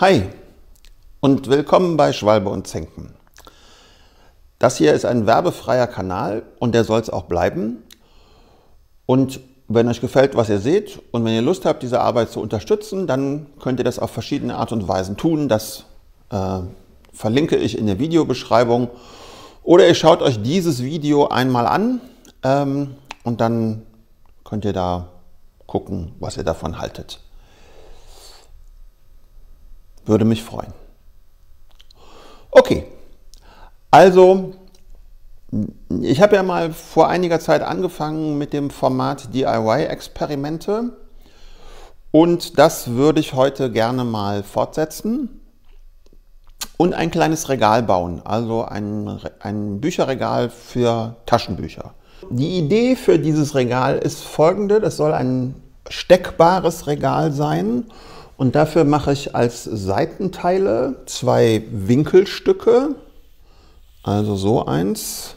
Hi und willkommen bei Schwalbe und Zenken. Das hier ist ein werbefreier Kanal und der soll es auch bleiben. Und wenn euch gefällt, was ihr seht und wenn ihr Lust habt, diese Arbeit zu unterstützen, dann könnt ihr das auf verschiedene Art und Weisen tun. Das verlinke ich in der Videobeschreibung. Oder ihr schaut euch dieses Video einmal an und dann könnt ihr da gucken, was ihr davon haltet. Würde mich freuen. Okay, also ich habe ja mal vor einiger Zeit angefangen mit dem Format DIY-Experimente und das würde ich heute gerne mal fortsetzen und ein kleines Regal bauen, also ein Bücherregal für Taschenbücher. Die Idee für dieses Regal ist folgende: Das soll ein steckbares Regal sein. Und dafür mache ich als Seitenteile zwei Winkelstücke, also so eins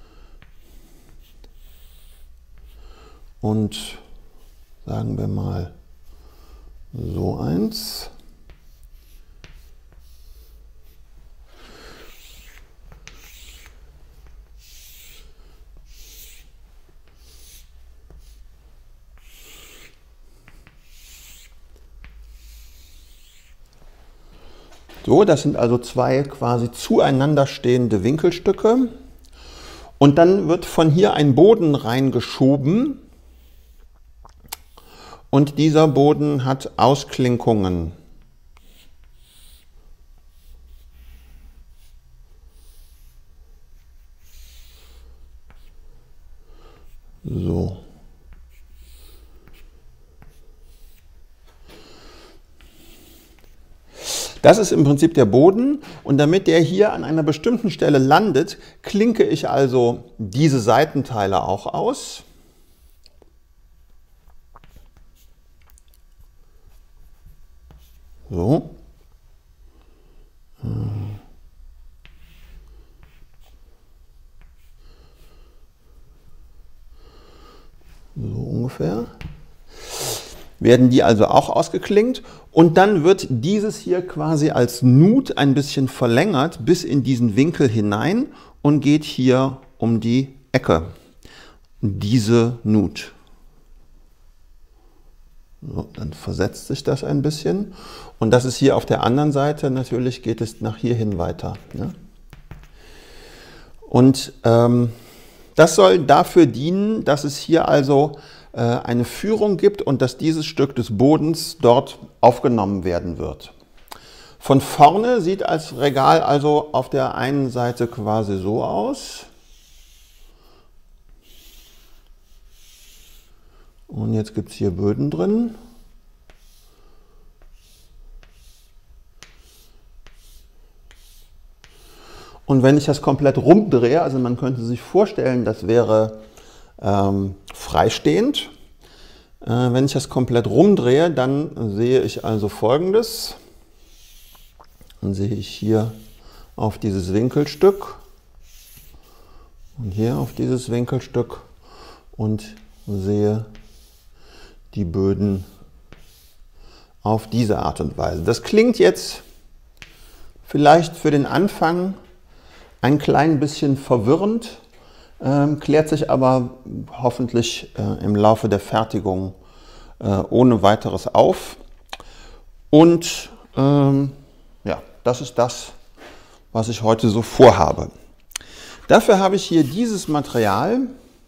und sagen wir mal so eins. So, das sind also zwei quasi zueinander stehende Winkelstücke. Und dann wird von hier ein Boden reingeschoben. Und dieser Boden hat Ausklinkungen. So. Das ist im Prinzip der Boden und damit der hier an einer bestimmten Stelle landet, klinke ich also diese Seitenteile auch aus. So. So ungefähr. Werden die also auch ausgeklinkt und dann wird dieses hier quasi als Nut ein bisschen verlängert bis in diesen Winkel hinein und geht hier um die Ecke. Diese Nut. So, dann versetzt sich das ein bisschen und das ist hier auf der anderen Seite, natürlich geht es nach hierhin weiter. Ne? Und das soll dafür dienen, dass es hier also eine Führung gibt und dass dieses Stück des Bodens dort aufgenommen werden wird. Von vorne sieht das Regal also auf der einen Seite quasi so aus. Und jetzt gibt es hier Böden drin. Und wenn ich das komplett rumdrehe, also man könnte sich vorstellen, das wäre freistehend. Wenn ich das komplett rumdrehe, dann sehe ich also Folgendes. Dann sehe ich hier auf dieses Winkelstück und hier auf dieses Winkelstück und sehe die Böden auf diese Art und Weise. Das klingt jetzt vielleicht für den Anfang ein klein bisschen verwirrend, klärt sich aber hoffentlich im Laufe der Fertigung ohne weiteres auf. Und ja, das ist das, was ich heute so vorhabe. Dafür habe ich hier dieses Material.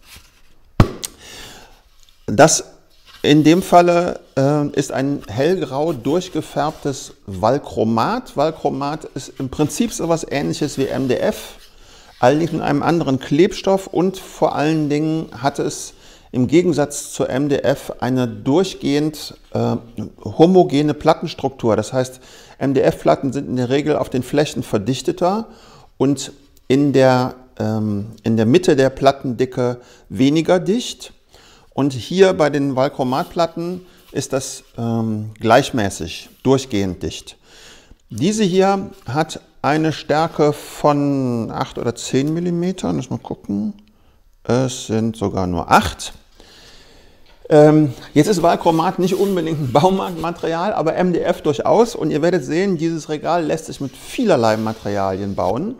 Das in dem Falle ist ein hellgrau durchgefärbtes Valchromat. Valchromat ist im Prinzip so etwas Ähnliches wie MDF. Allerdings mit einem anderen Klebstoff und vor allen Dingen hat es im Gegensatz zur MDF eine durchgehend homogene Plattenstruktur. Das heißt, MDF-Platten sind in der Regel auf den Flächen verdichteter und in der Mitte der Plattendicke weniger dicht. Und hier bei den Valchromatplatten ist das gleichmäßig, durchgehend dicht. Diese hier hat eine Stärke von 8 oder 10 mm. Lass mal gucken. Es sind sogar nur 8. Jetzt ist Valchromat nicht unbedingt ein Baumarktmaterial, aber MDF durchaus. Und ihr werdet sehen, dieses Regal lässt sich mit vielerlei Materialien bauen.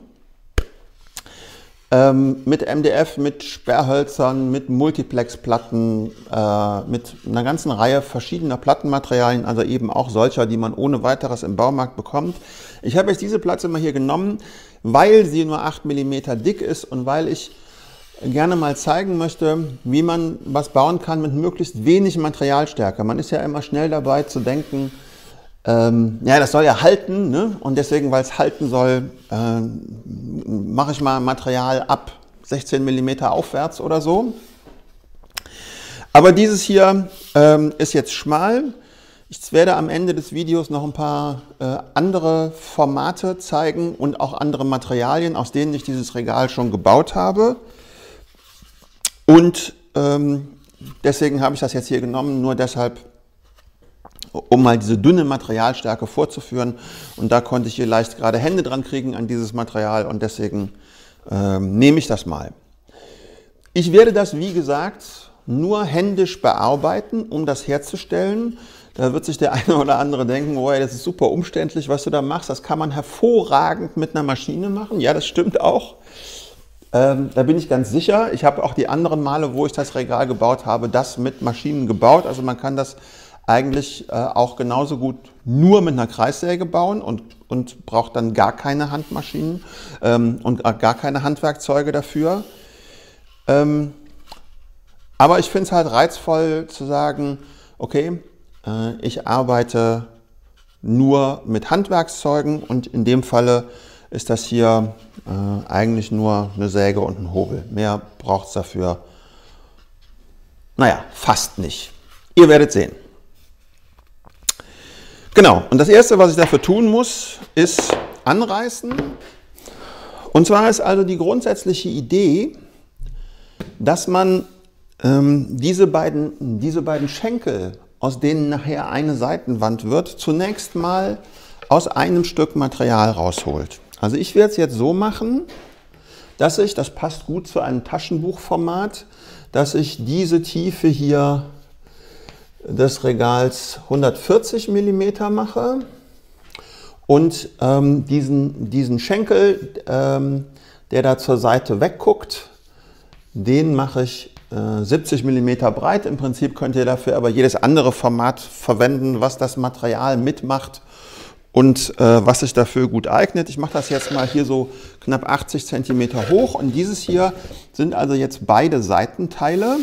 Mit MDF, mit Sperrhölzern, mit Multiplexplatten, mit einer ganzen Reihe verschiedener Plattenmaterialien, also eben auch solcher, die man ohne weiteres im Baumarkt bekommt. Ich habe jetzt diese Platte mal hier genommen, weil sie nur 8 mm dick ist und weil ich gerne mal zeigen möchte, wie man was bauen kann mit möglichst wenig Materialstärke. Man ist ja immer schnell dabei zu denken, ja, das soll ja halten, ne? Und deswegen, weil es halten soll, mache ich mal Material ab 16 mm aufwärts oder so. Aber dieses hier ist jetzt schmal. Ich werde am Ende des Videos noch ein paar andere Formate zeigen und auch andere Materialien, aus denen ich dieses Regal schon gebaut habe. Und deswegen habe ich das jetzt hier genommen, nur deshalb, um mal diese dünne Materialstärke vorzuführen. Und da konnte ich hier leicht gerade Hände dran kriegen an dieses Material und deswegen nehme ich das mal. Ich werde das, wie gesagt, nur händisch bearbeiten, um das herzustellen. Da wird sich der eine oder andere denken, oh, das ist super umständlich, was du da machst. Das kann man hervorragend mit einer Maschine machen. Ja, das stimmt auch. Da bin ich ganz sicher. Ich habe auch die anderen Male, wo ich das Regal gebaut habe, das mit Maschinen gebaut. Also man kann das eigentlich auch genauso gut nur mit einer Kreissäge bauen und braucht dann gar keine Handmaschinen und gar keine Handwerkzeuge dafür. Aber ich finde es halt reizvoll zu sagen, okay, ich arbeite nur mit Handwerkszeugen und in dem Falle ist das hier eigentlich nur eine Säge und ein Hobel. Mehr braucht es dafür, naja, fast nicht. Ihr werdet sehen. Genau, und das Erste, was ich dafür tun muss, ist anreißen. Und zwar ist also die grundsätzliche Idee, dass man diese beiden Schenkel, aus denen nachher eine Seitenwand wird, zunächst mal aus einem Stück Material rausholt. Also ich werde es jetzt so machen, dass ich, das passt gut zu einem Taschenbuchformat, dass ich diese Tiefe hier des Regals 140 mm mache und diesen Schenkel, der da zur Seite wegguckt, den mache ich 70 mm breit. Im Prinzip könnt ihr dafür aber jedes andere Format verwenden, was das Material mitmacht und was sich dafür gut eignet. Ich mache das jetzt mal hier so knapp 80 cm hoch und dieses hier sind also jetzt beide Seitenteile,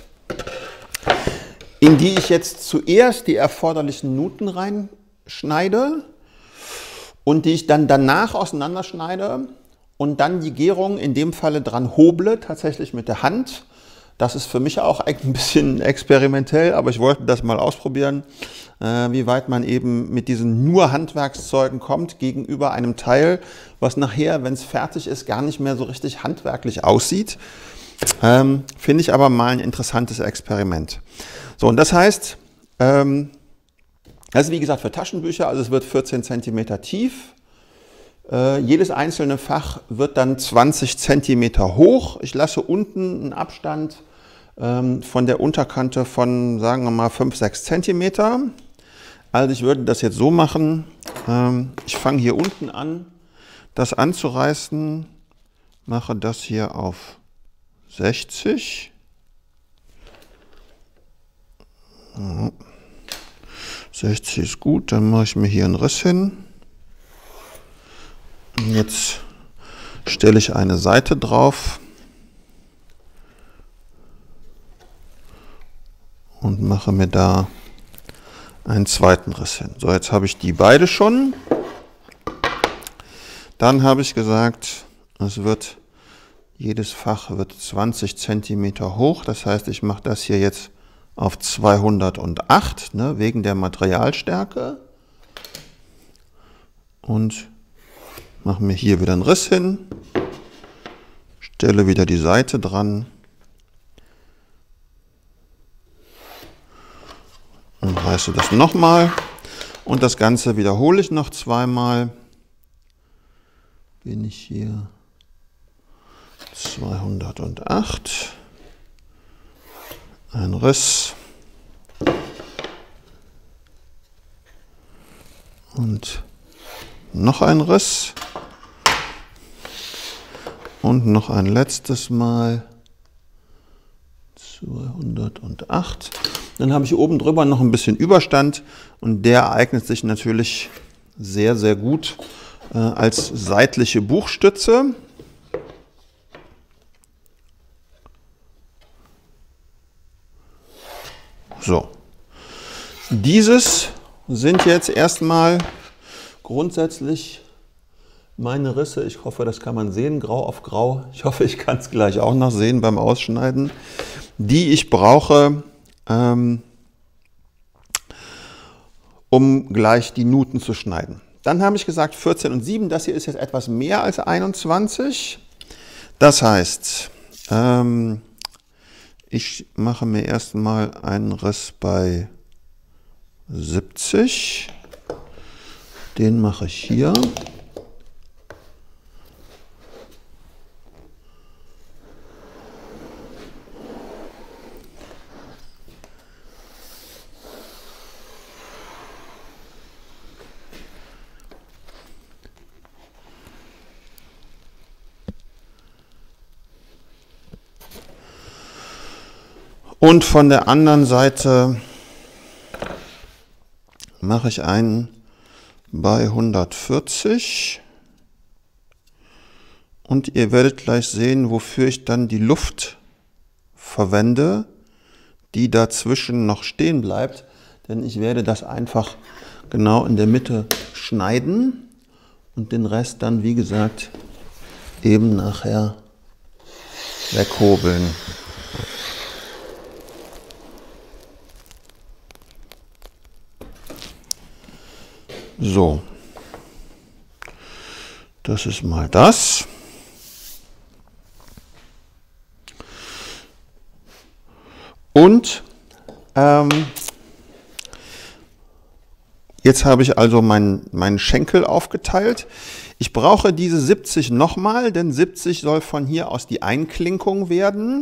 in die ich jetzt zuerst die erforderlichen Nuten reinschneide und die ich dann danach auseinanderschneide und dann die Gärung in dem Falle dran hoble, tatsächlich mit der Hand. Das ist für mich auch ein bisschen experimentell, aber ich wollte das mal ausprobieren, wie weit man eben mit diesen nur Handwerkszeugen kommt gegenüber einem Teil, was nachher, wenn es fertig ist, gar nicht mehr so richtig handwerklich aussieht. Finde ich aber mal ein interessantes Experiment. So, und das heißt, das ist wie gesagt für Taschenbücher, also es wird 14 cm tief. Jedes einzelne Fach wird dann 20 cm hoch. Ich lasse unten einen Abstand von der Unterkante von, sagen wir mal, 5-6 cm. Also ich würde das jetzt so machen, ich fange hier unten an, das anzureißen, mache das hier auf 60. 60 ist gut, dann mache ich mir hier einen Riss hin. Jetzt stelle ich eine Seite drauf und mache mir da einen zweiten Riss hin. So, jetzt habe ich die beide schon. Dann habe ich gesagt, jedes Fach wird 20 cm hoch. Das heißt, ich mache das hier jetzt auf 208, ne, wegen der Materialstärke. Und mache mir hier wieder einen Riss hin, stelle wieder die Seite dran und reiße das nochmal und das Ganze wiederhole ich noch zweimal. Bin ich hier 208, ein Riss, Und noch ein Riss. Und noch ein letztes Mal. 208. Dann habe ich oben drüber noch ein bisschen Überstand und der eignet sich natürlich sehr, sehr gut als seitliche Buchstütze. So, dieses sind jetzt erstmal grundsätzlich meine Risse. Ich hoffe, das kann man sehen, grau auf grau. Ich hoffe, ich kann es gleich auch noch sehen beim Ausschneiden, die ich brauche, um gleich die Nuten zu schneiden. Dann habe ich gesagt 14 und 7, das hier ist jetzt etwas mehr als 21. Das heißt, ich mache mir erstmal einen Riss bei 70. Den mache ich hier. Und von der anderen Seite mache ich einen bei 140. Und ihr werdet gleich sehen, wofür ich dann die Luft verwende, die dazwischen noch stehen bleibt. Denn ich werde das einfach genau in der Mitte schneiden und den Rest dann, wie gesagt, eben nachher weghobeln. So, das ist mal das. Und jetzt habe ich also meinen Schenkel aufgeteilt. Ich brauche diese 70 nochmal, denn 70 soll von hier aus die Einklinkung werden,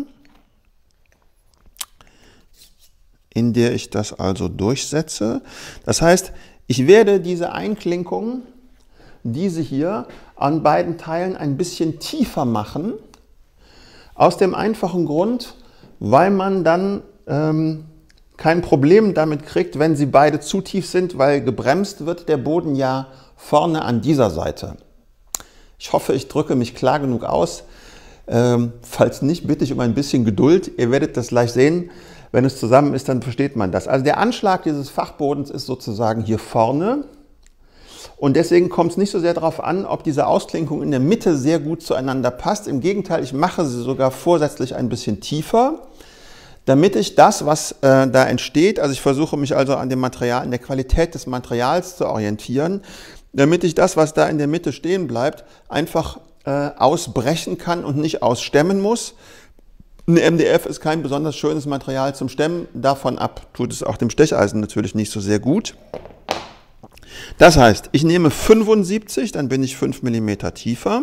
in der ich das also durchsetze. Das heißt, ich werde diese Einklinkung, diese hier, an beiden Teilen ein bisschen tiefer machen. Aus dem einfachen Grund, weil man dann kein Problem damit kriegt, wenn sie beide zu tief sind, weil gebremst wird der Boden ja vorne an dieser Seite. Ich hoffe, ich drücke mich klar genug aus. Falls nicht, bitte ich um ein bisschen Geduld. Ihr werdet das gleich sehen. Wenn es zusammen ist, dann versteht man das. Also der Anschlag dieses Fachbodens ist sozusagen hier vorne. Und deswegen kommt es nicht so sehr darauf an, ob diese Ausklinkung in der Mitte sehr gut zueinander passt. Im Gegenteil, ich mache sie sogar vorsätzlich ein bisschen tiefer, damit ich das, was da entsteht, also ich versuche mich also an dem Material, an der Qualität des Materials zu orientieren, damit ich das, was da in der Mitte stehen bleibt, einfach ausbrechen kann und nicht ausstemmen muss. Ein MDF ist kein besonders schönes Material zum Stemmen, davon ab tut es auch dem Stecheisen natürlich nicht so sehr gut. Das heißt, ich nehme 75, dann bin ich 5 mm tiefer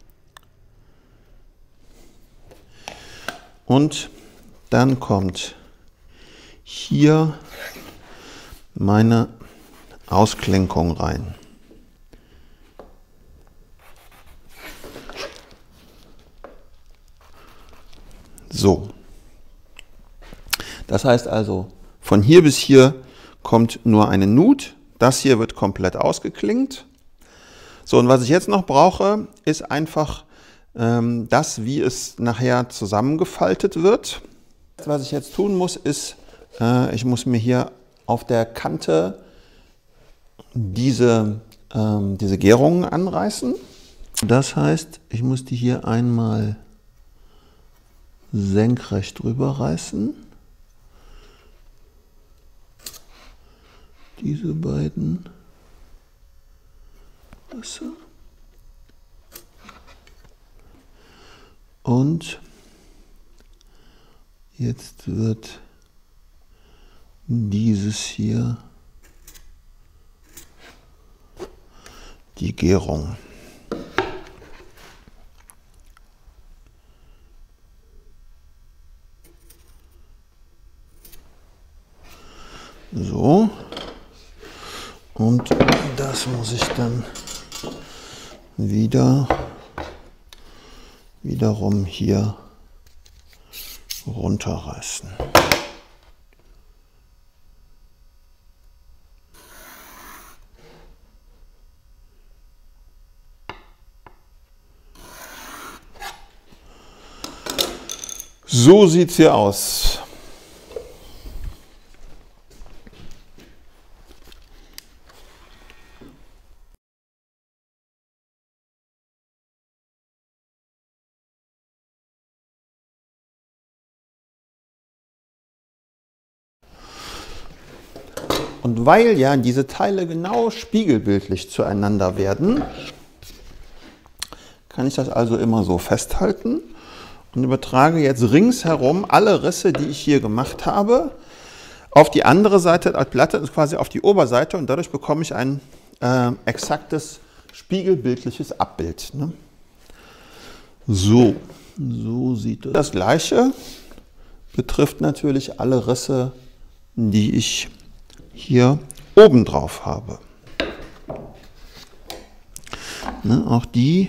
und dann kommt hier meine Ausklinkung rein. So, das heißt also, von hier bis hier kommt nur eine Nut, das hier wird komplett ausgeklinkt. So, und was ich jetzt noch brauche, ist einfach das, wie es nachher zusammengefaltet wird. Was ich jetzt tun muss, ist, ich muss mir hier auf der Kante diese Gärungen anreißen. Das heißt, ich muss die hier einmal senkrecht drüber reißen. Diese beiden Risse. Und jetzt wird dieses hier die Gärung. So, und das das muss ich dann wiederum hier runterreißen. So sieht es hier aus. Und weil ja diese Teile genau spiegelbildlich zueinander werden, kann ich das also immer so festhalten und übertrage jetzt ringsherum alle Risse, die ich hier gemacht habe, auf die andere Seite als Platte, quasi auf die Oberseite, und dadurch bekomme ich ein exaktes spiegelbildliches Abbild. Ne? So sieht es. Das Gleiche betrifft natürlich alle Risse, die ich hier oben drauf habe. Ne, auch die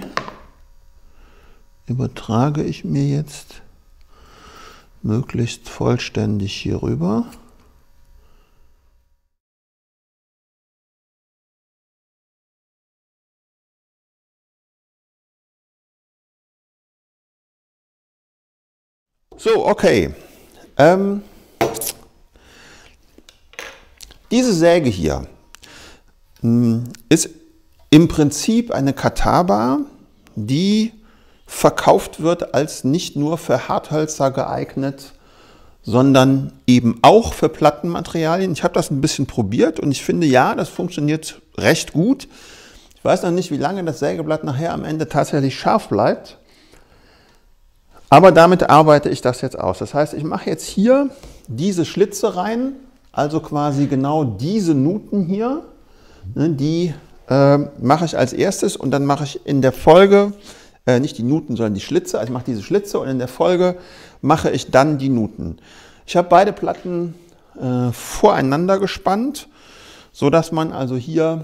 übertrage ich mir jetzt möglichst vollständig hier rüber. So, okay. Diese Säge hier ist im Prinzip eine Catawba, die verkauft wird als nicht nur für Harthölzer geeignet, sondern eben auch für Plattenmaterialien. Ich habe das ein bisschen probiert und ich finde, ja, das funktioniert recht gut. Ich weiß noch nicht, wie lange das Sägeblatt nachher am Ende tatsächlich scharf bleibt, aber damit arbeite ich das jetzt aus. Das heißt, ich mache jetzt hier diese Schlitze rein, also quasi genau diese Nuten hier, ne, die mache ich als erstes und dann mache ich in der Folge, nicht die Nuten, sondern die Schlitze, also ich mache diese Schlitze und in der Folge mache ich dann die Nuten. Ich habe beide Platten voreinander gespannt, sodass man also hier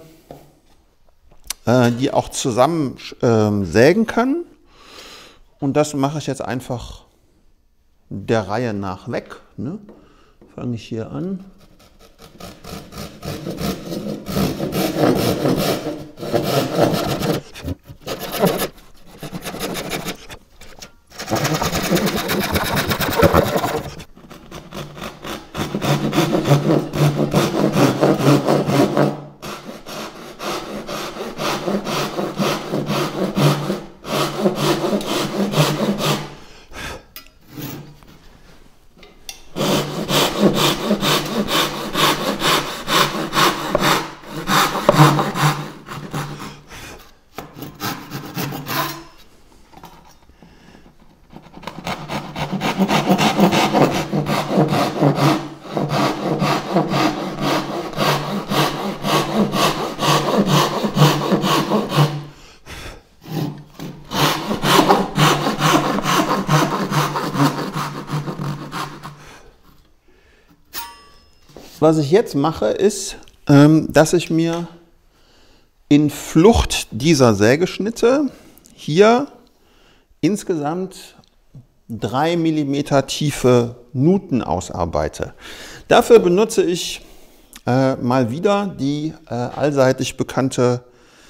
die auch zusammen sägen kann. Und das mache ich jetzt einfach der Reihe nach weg. Ne? Fange ich hier an. Was ich jetzt mache, ist, dass ich mir in Flucht dieser Sägeschnitte hier insgesamt 3 mm tiefe Nuten ausarbeite. Dafür benutze ich mal wieder die allseitig bekannte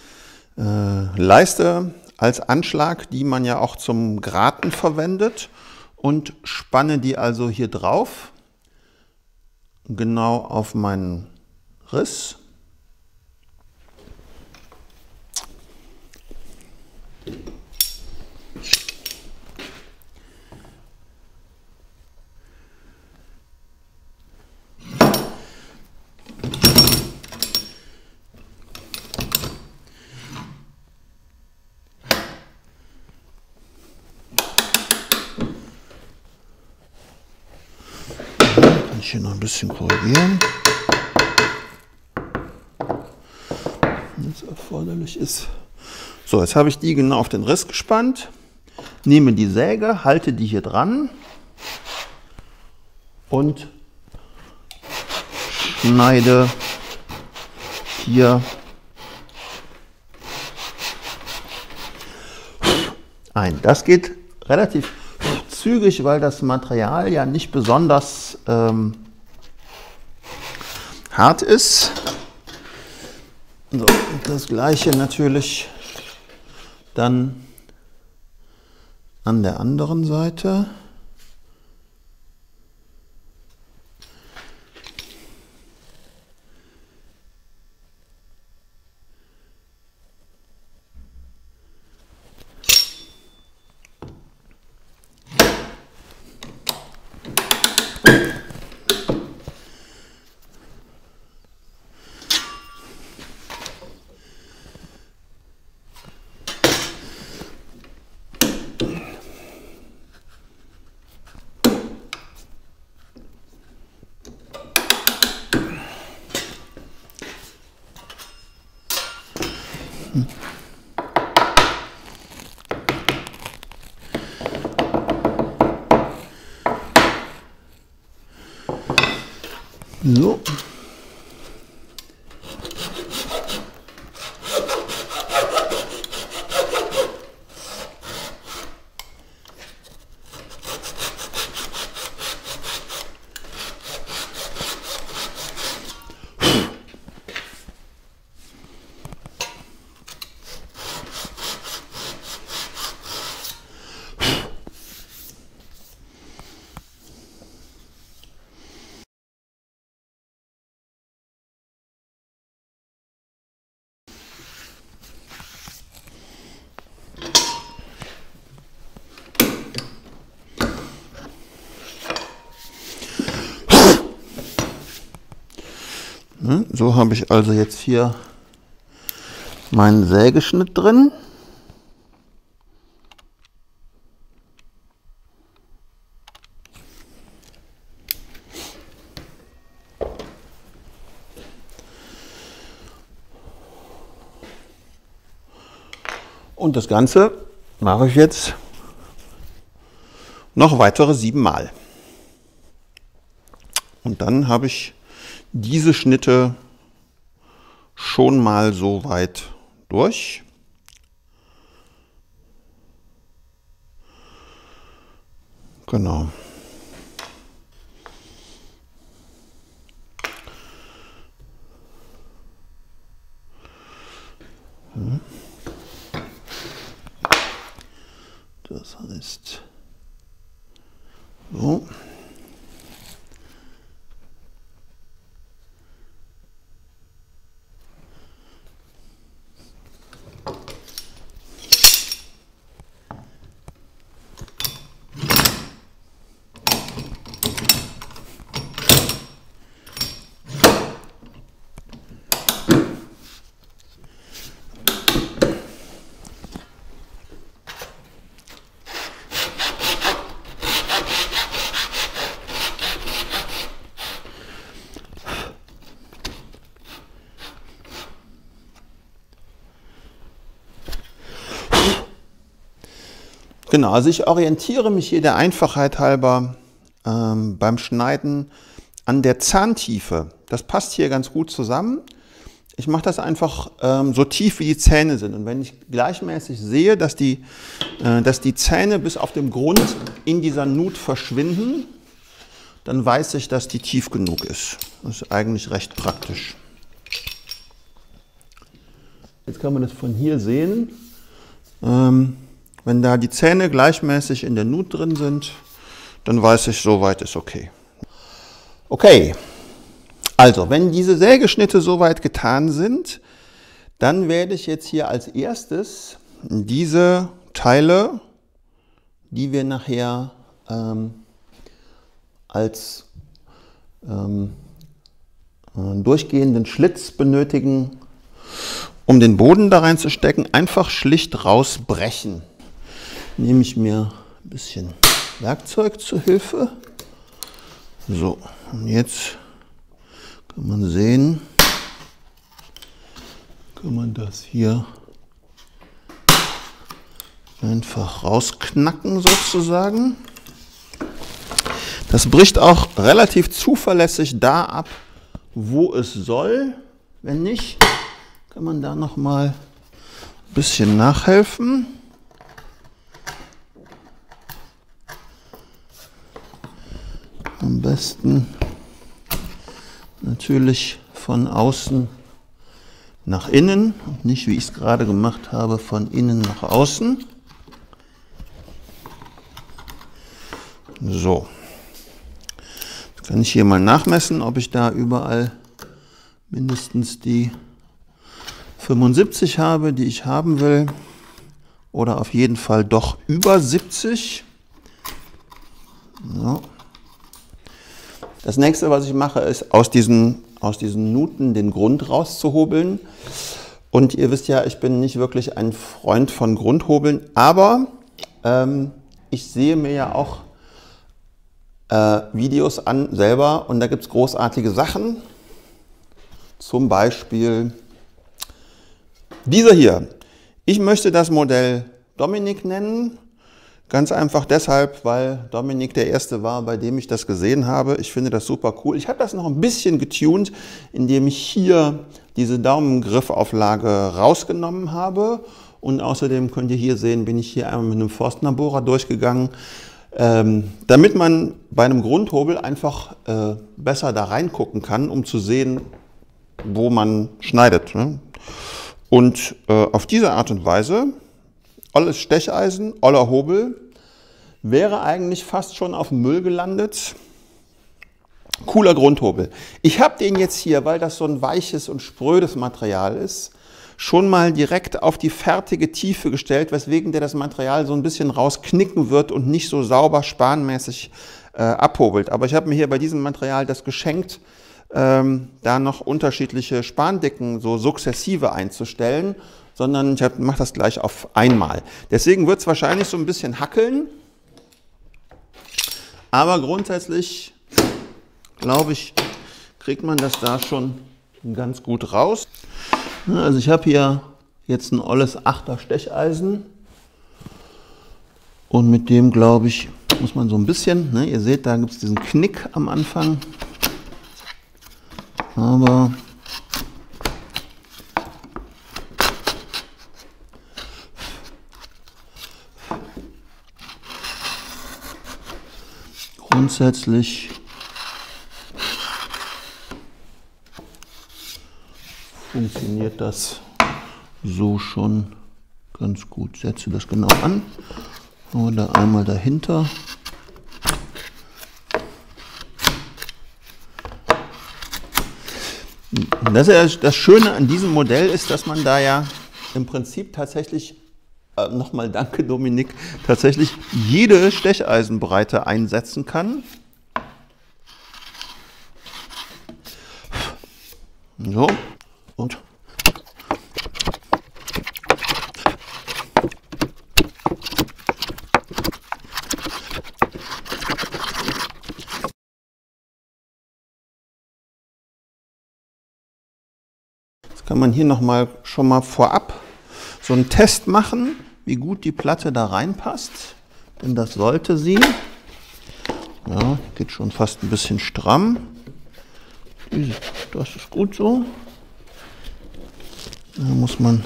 Leiste als Anschlag, die man ja auch zum Graten verwendet, und spanne die also hier drauf, genau auf meinen Riss. Hier noch ein bisschen korrigieren, wenn es erforderlich ist. So, jetzt habe ich die genau auf den Riss gespannt, nehme die Säge, halte die hier dran und schneide hier ein. Das geht relativ zügig, weil das Material ja nicht besonders hart ist. So, das gleiche natürlich dann an der anderen Seite. So. So habe ich also jetzt hier meinen Sägeschnitt drin. Und das Ganze mache ich jetzt noch weitere 7 Mal. Und dann habe ich diese Schnitte schon mal so weit durch. Genau. Das heißt, so. Genau, also ich orientiere mich hier der Einfachheit halber beim Schneiden an der Zahntiefe. Das passt hier ganz gut zusammen. Ich mache das einfach so tief, wie die Zähne sind. Und wenn ich gleichmäßig sehe, dass die Zähne bis auf den Grund in dieser Nut verschwinden, dann weiß ich, dass die tief genug ist. Das ist eigentlich recht praktisch. Jetzt kann man das von hier sehen. Wenn da die Zähne gleichmäßig in der Nut drin sind, dann weiß ich, soweit ist okay. Okay, also wenn diese Sägeschnitte soweit getan sind, dann werde ich jetzt hier als erstes diese Teile, die wir nachher als durchgehenden Schlitz benötigen, um den Boden da reinzustecken, einfach schlicht rausbrechen. Nehme ich mir ein bisschen Werkzeug zur Hilfe. So, und jetzt kann man sehen, kann man das hier einfach rausknacken sozusagen. Das bricht auch relativ zuverlässig da ab, wo es soll. Wenn nicht, kann man da noch mal ein bisschen nachhelfen. Am besten natürlich von außen nach innen und nicht, wie ich es gerade gemacht habe, von innen nach außen. So. Jetzt kann ich hier mal nachmessen, ob ich da überall mindestens die 75 habe, die ich haben will. Oder auf jeden Fall doch über 70. So. Das nächste, was ich mache, ist aus diesen Nuten den Grund rauszuhobeln. Und ihr wisst ja, ich bin nicht wirklich ein Freund von Grundhobeln, aber ich sehe mir ja auch Videos an selber und da gibt es großartige Sachen. Zum Beispiel dieser hier. Ich möchte das Modell Dominik nennen. Ganz einfach deshalb, weil Dominik der Erste war, bei dem ich das gesehen habe. Ich finde das super cool. Ich habe das noch ein bisschen getuned, indem ich hier diese Daumengriffauflage rausgenommen habe. Und außerdem könnt ihr hier sehen, bin ich hier einmal mit einem Forstner-Bohrer durchgegangen, damit man bei einem Grundhobel einfach besser da reingucken kann, um zu sehen, wo man schneidet. Ne? Und auf diese Art und Weise, olles Stecheisen, oller Hobel, wäre eigentlich fast schon auf dem Müll gelandet. Cooler Grundhobel. Ich habe den jetzt hier, weil das so ein weiches und sprödes Material ist, schon mal direkt auf die fertige Tiefe gestellt, weswegen der das Material so ein bisschen rausknicken wird und nicht so sauber spanmäßig abhobelt. Aber ich habe mir hier bei diesem Material das geschenkt, da noch unterschiedliche Spandicken so sukzessive einzustellen, sondern ich mache das gleich auf einmal. Deswegen wird es wahrscheinlich so ein bisschen hackeln, aber grundsätzlich, glaube ich, kriegt man das da schon ganz gut raus. Also ich habe hier jetzt ein olles 8er Stecheisen und mit dem, glaube ich, muss man so ein bisschen, ne, ihr seht, da gibt es diesen Knick am Anfang, aber grundsätzlich funktioniert das so schon ganz gut. Setze das genau an oder einmal dahinter. Das Schöne an diesem Modell ist, dass man da ja im Prinzip tatsächlich, nochmal danke Dominik, tatsächlich jede Stecheisenbreite einsetzen kann. So, und jetzt kann man hier schon mal vorab so einen Test machen, wie gut die Platte da reinpasst, denn das sollte sie. Ja, geht schon fast ein bisschen stramm. Das ist gut so. Da muss man,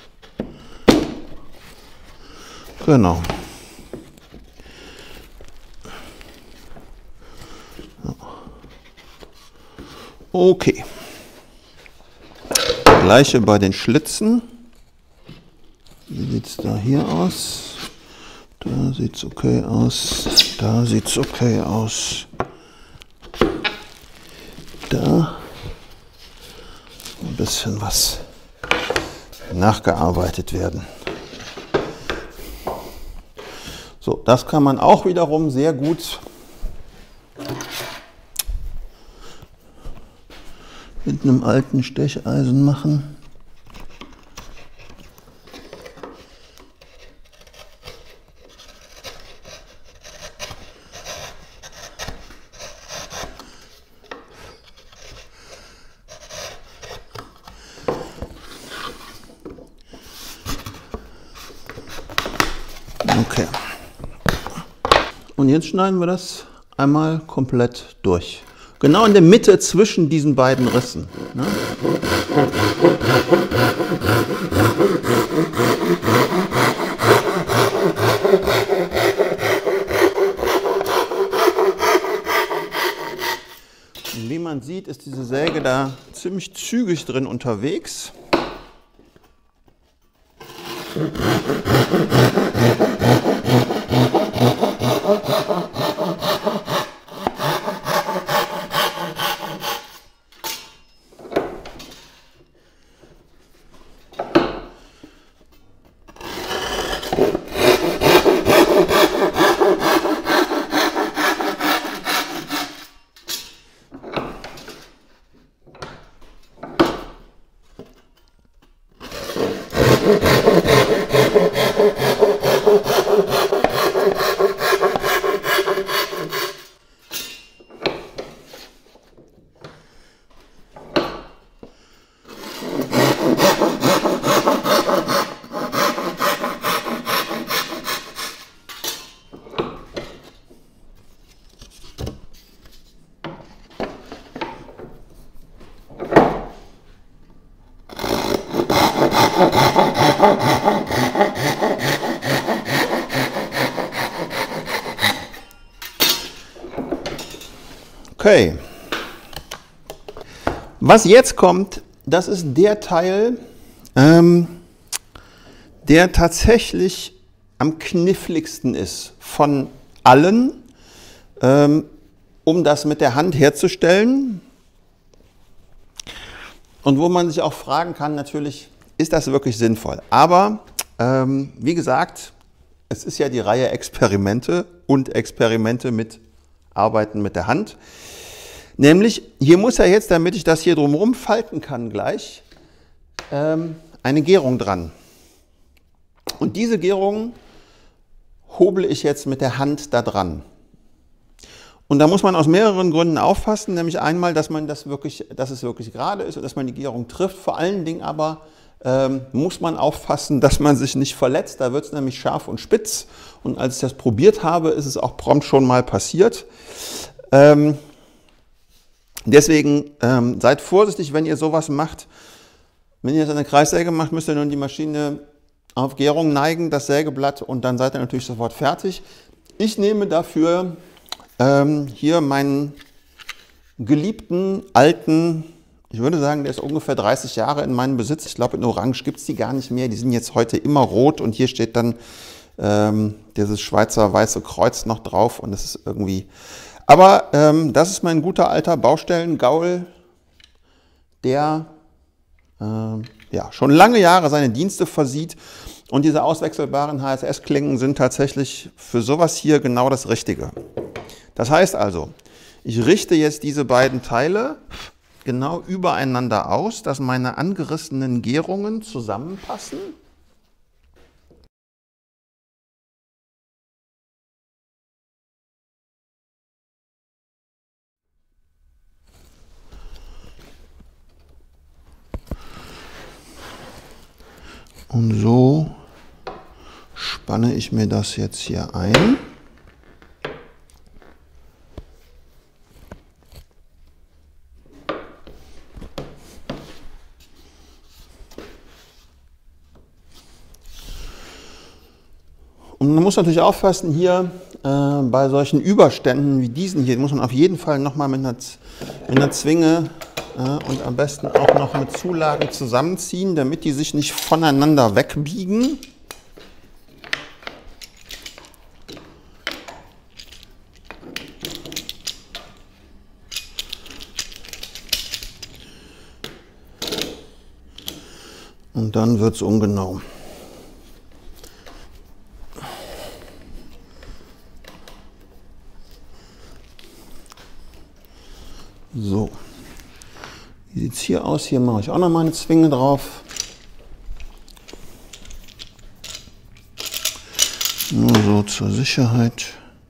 genau. Okay. Gleiche bei den Schlitzen. Wie sieht es da hier aus? Da sieht es okay aus. Da sieht es okay aus. Da ein bisschen was nachgearbeitet werden. So, das kann man auch wiederum sehr gut mit einem alten Stecheisen machen. Okay. Und jetzt schneiden wir das einmal komplett durch. Genau in der Mitte zwischen diesen beiden Rissen. Ne? man sieht, ist diese Säge da ziemlich zügig drin unterwegs. Okay, was jetzt kommt, das ist der Teil, der tatsächlich am kniffligsten ist von allen, um das mit der Hand herzustellen. Und wo man sich auch fragen kann, natürlich, ist das wirklich sinnvoll? Aber wie gesagt, es ist ja die Reihe Experimente und Experimente mit Arbeiten mit der Hand. Nämlich, hier muss ja jetzt, damit ich das hier drumherum falten kann gleich, eine Gärung dran. Und diese Gärung hobel ich jetzt mit der Hand da dran. Und da muss man aus mehreren Gründen aufpassen, nämlich einmal, dass es wirklich gerade ist und dass man die Gärung trifft. Vor allen Dingen aber muss man aufpassen, dass man sich nicht verletzt. Da wird es nämlich scharf und spitz. Und als ich das probiert habe, ist es auch prompt schon mal passiert. Deswegen seid vorsichtig, wenn ihr sowas macht. Wenn ihr jetzt eine Kreissäge macht, müsst ihr nun die Maschine auf Gärung neigen, das Sägeblatt, und dann seid ihr natürlich sofort fertig. Ich nehme dafür hier meinen geliebten alten, ich würde sagen, der ist ungefähr 30 Jahre in meinem Besitz. Ich glaube, in Orange gibt es die gar nicht mehr. Die sind jetzt heute immer rot und hier steht dann dieses Schweizer Weiße Kreuz noch drauf und das ist irgendwie... Aber das ist mein guter alter Baustellengaul, der ja, schon lange Jahre seine Dienste versieht. Und diese auswechselbaren HSS-Klingen sind tatsächlich für sowas hier genau das Richtige. Das heißt also, ich richte jetzt diese beiden Teile genau übereinander aus, dass meine angerissenen Gärungen zusammenpassen. Und so spanne ich mir das jetzt hier ein. Und man muss natürlich aufpassen, hier bei solchen Überständen wie diesen hier, muss man auf jeden Fall nochmal mit einer Zwinge und am besten auch noch mit Zulagen zusammenziehen, damit die sich nicht voneinander wegbiegen. Und dann wird es ungenau. So. Wie sieht es hier aus? Hier mache ich auch noch mal eine Zwinge drauf. Nur so zur Sicherheit.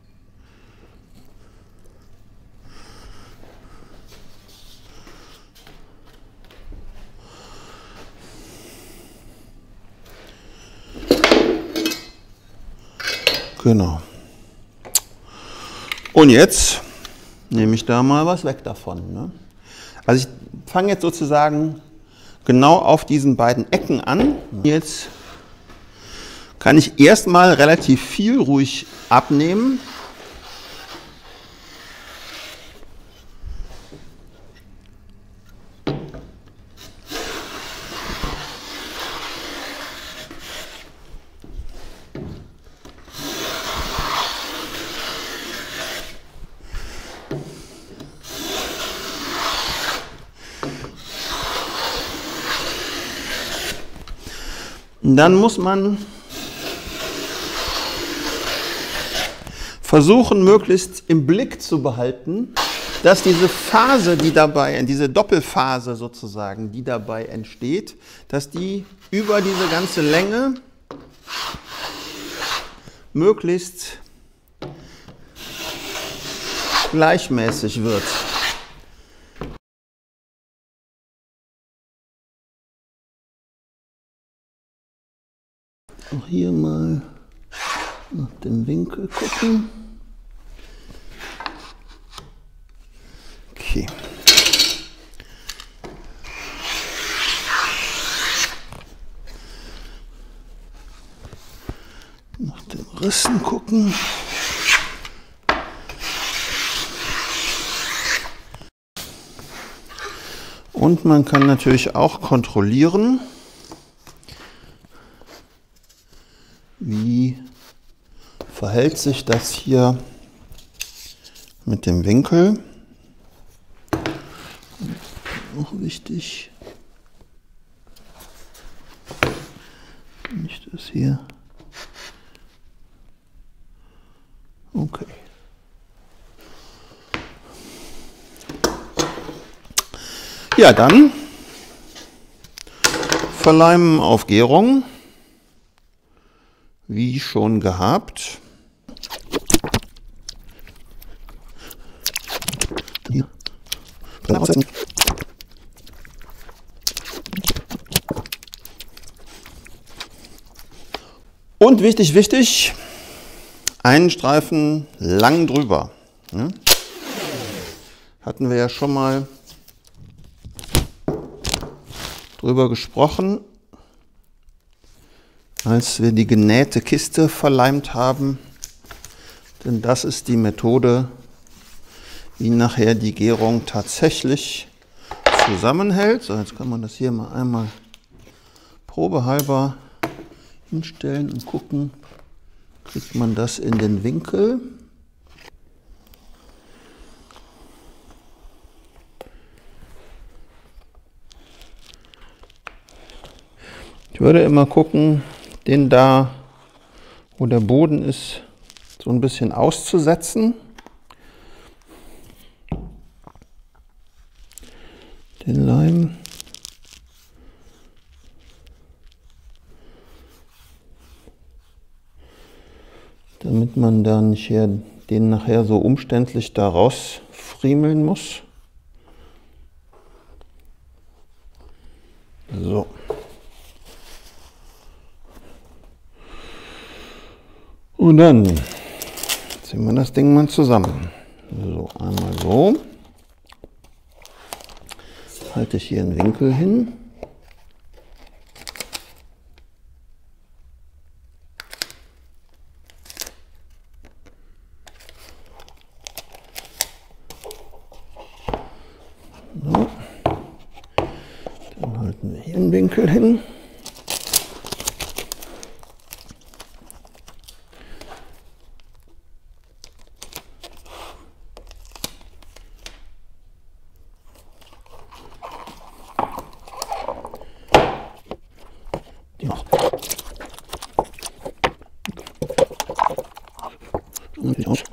Genau. Und jetzt nehme ich da mal was weg davon. Ne? Also ich fange jetzt sozusagen genau auf diesen beiden Ecken an. Jetzt kann ich erstmal relativ viel ruhig abnehmen. Und dann muss man versuchen, möglichst im Blick zu behalten, dass diese Phase, die dabei, diese Doppelphase sozusagen, die dabei entsteht, dass die über diese ganze Länge möglichst gleichmäßig wird. Auch hier mal nach dem Winkel gucken. Okay. Nach den Rissen gucken. Und man kann natürlich auch kontrollieren, wie verhält sich das hier mit dem Winkel. Auch wichtig, nicht das hier. Okay. Ja, dann verleimen auf Gärung, wie schon gehabt. Hier. Und wichtig, einen Streifen lang drüber. Ja? Hatten wir ja schon mal drüber gesprochen, als wir die genähte Kiste verleimt haben. Denn das ist die Methode, wie nachher die Gärung tatsächlich zusammenhält. So, jetzt kann man das hier mal einmal probehalber hinstellen und gucken, kriegt man das in den Winkel. Ich würde immer gucken, den da, wo der Boden ist, so ein bisschen auszusetzen. Den Leim. Damit man dann nicht hier den nachher so umständlich da rausfriemeln muss. So. Und dann ziehen wir das Ding mal zusammen. So, einmal so. Halte ich hier einen Winkel hin. So. Dann halten wir hier einen Winkel hin. Aus.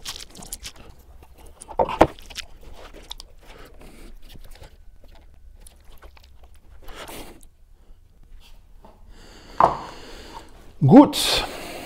Gut.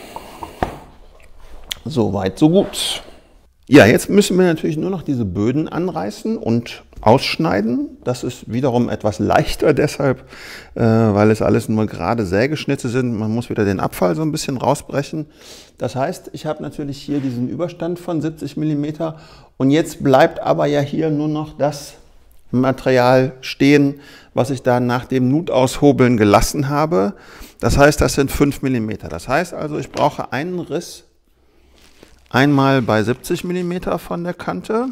So weit, so gut. Ja, jetzt müssen wir natürlich nur noch diese Böden anreißen und ausschneiden. Das ist wiederum etwas leichter deshalb, weil es alles nur gerade Sägeschnitte sind. Man muss wieder den Abfall so ein bisschen rausbrechen. Das heißt, ich habe natürlich hier diesen Überstand von 70 mm und jetzt bleibt aber ja hier nur noch das Material stehen, was ich da nach dem Nutaushobeln gelassen habe. Das heißt, das sind 5 mm. Das heißt also, ich brauche einen Riss einmal bei 70 mm von der Kante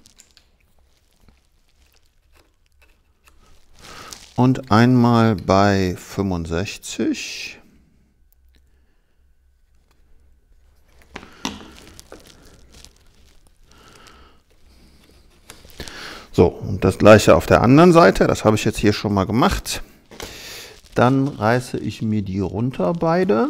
und einmal bei 65. So, und das gleiche auf der anderen Seite, das habe ich jetzt hier schon mal gemacht. Dann reiße ich mir die runter beide.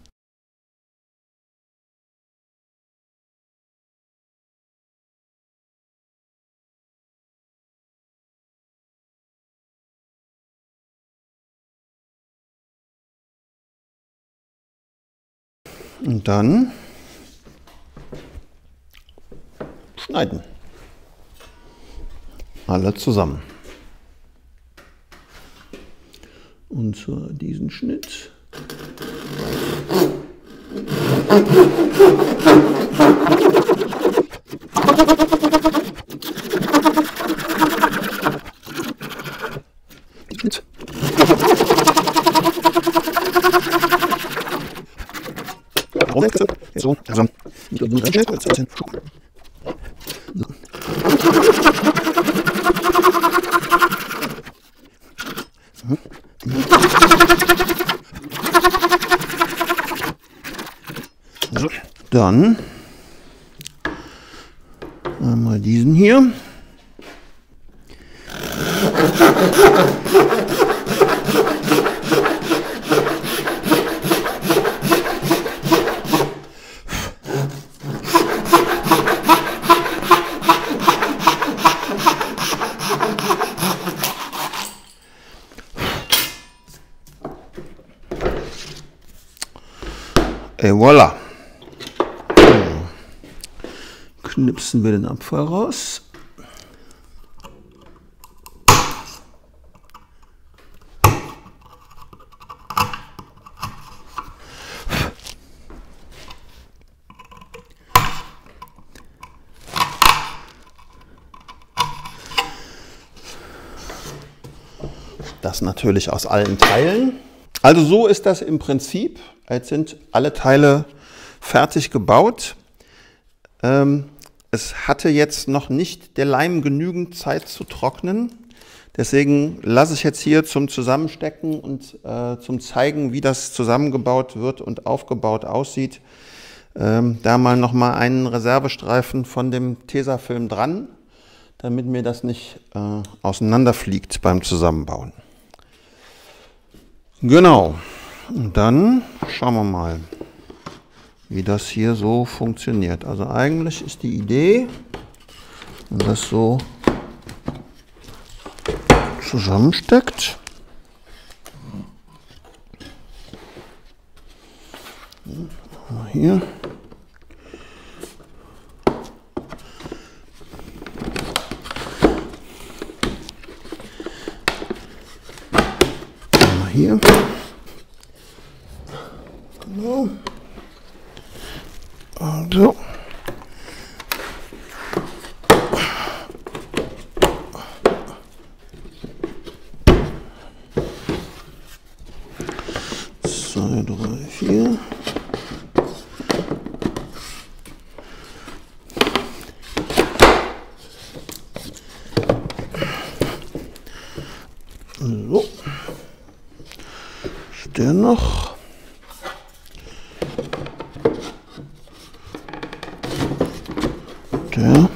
Und dann schneiden. Alle zusammen. Und zu diesem Schnitt. So, also, so, dann einmal diesen hier. Et voilà. Knipsen wir den Abfall raus. Das natürlich aus allen Teilen. Also so ist das im Prinzip. Jetzt sind alle Teile fertig gebaut. Es hatte jetzt noch nicht der Leim genügend Zeit zu trocknen. Deswegen lasse ich jetzt hier zum Zusammenstecken und zum Zeigen, wie das zusammengebaut wird und aufgebaut aussieht, da mal nochmal einen Reservestreifen von dem Tesafilm dran, damit mir das nicht auseinanderfliegt beim Zusammenbauen. Genau, und dann schauen wir mal, wie das hier so funktioniert. Also eigentlich ist die Idee, wenn das so zusammensteckt. Hier. Hier. Genau. Also. Zwei, drei, vier. So. Ist der noch? Der.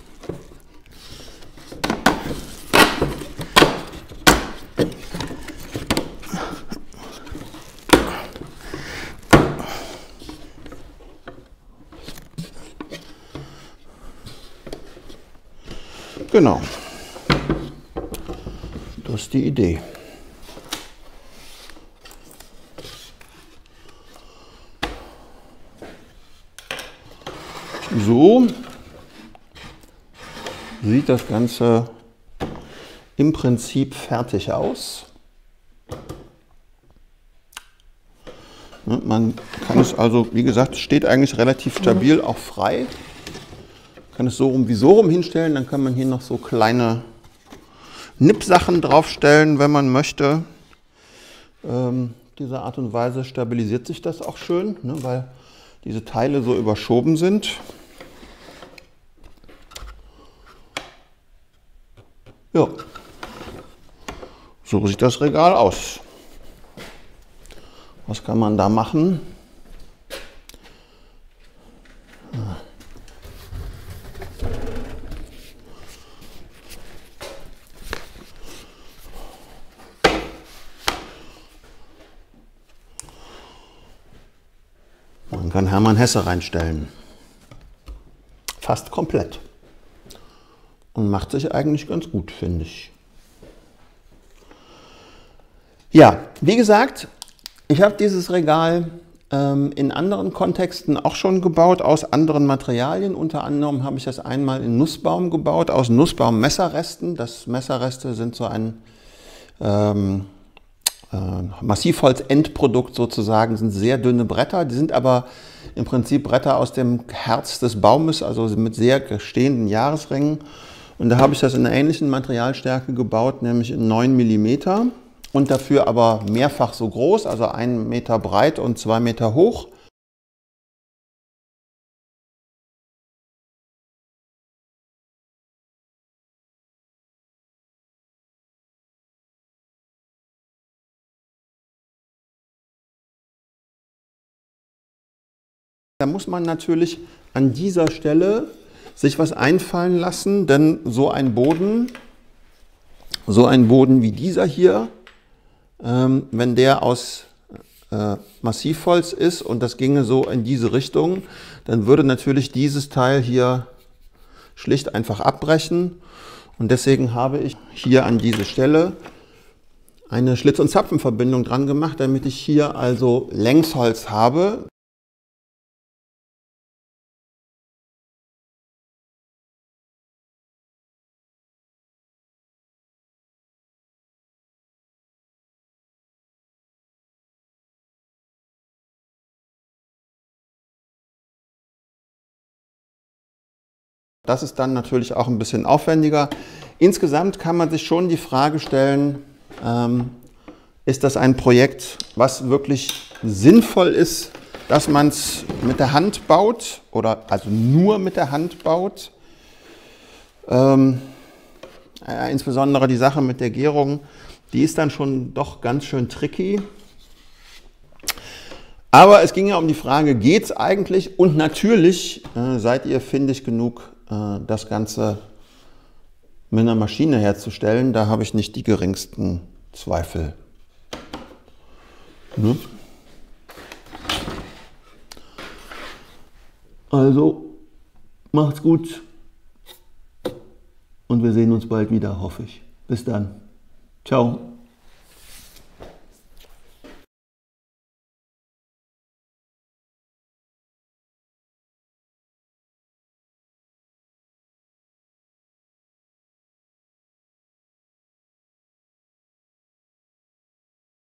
Genau. Das ist die Idee. So sieht das Ganze im Prinzip fertig aus. Man kann es also, wie gesagt, steht eigentlich relativ stabil, auch frei. Man kann es so rum wie so rum hinstellen, dann kann man hier noch so kleine Nippsachen draufstellen, wenn man möchte. Dieser Art und Weise stabilisiert sich das auch schön, ne, weil diese Teile so überschoben sind. Ja, so sieht das Regal aus. Was kann man da machen? kann Hermann Hesse reinstellen. Fast komplett. Und macht sich eigentlich ganz gut, finde ich. Ja, wie gesagt, ich habe dieses Regal in anderen Kontexten auch schon gebaut, aus anderen Materialien. Unter anderem habe ich das einmal in Nussbaum gebaut, aus Nussbaum-Messerresten. Das Messerreste sind so ein Massivholz-Endprodukt sozusagen, sind sehr dünne Bretter. Die sind aber im Prinzip Bretter aus dem Herz des Baumes, also mit sehr stehenden Jahresringen. Und da habe ich das in einer ähnlichen Materialstärke gebaut, nämlich in 9 mm. Und dafür aber mehrfach so groß, also 1 Meter breit und 2 Meter hoch. Da muss man natürlich an dieser Stelle sich was einfallen lassen, denn so ein Boden wie dieser hier, wenn der aus Massivholz ist und das ginge so in diese Richtung, dann würde natürlich dieses Teil hier schlicht einfach abbrechen. Und deswegen habe ich hier an diese Stelle eine Schlitz- und Zapfenverbindung dran gemacht, damit ich hier also Längsholz habe. Das ist dann natürlich auch ein bisschen aufwendiger. Insgesamt kann man sich schon die Frage stellen, ist das ein Projekt, was wirklich sinnvoll ist, dass man es mit der Hand baut oder also nur mit der Hand baut? Insbesondere die Sache mit der Gärung, die ist dann schon doch ganz schön tricky. Aber es ging ja um die Frage, geht es eigentlich? Und natürlich seid ihr findig genug, das Ganze mit einer Maschine herzustellen. Da habe ich nicht die geringsten Zweifel. Ne? Also, macht's gut und wir sehen uns bald wieder, hoffe ich. Bis dann. Ciao.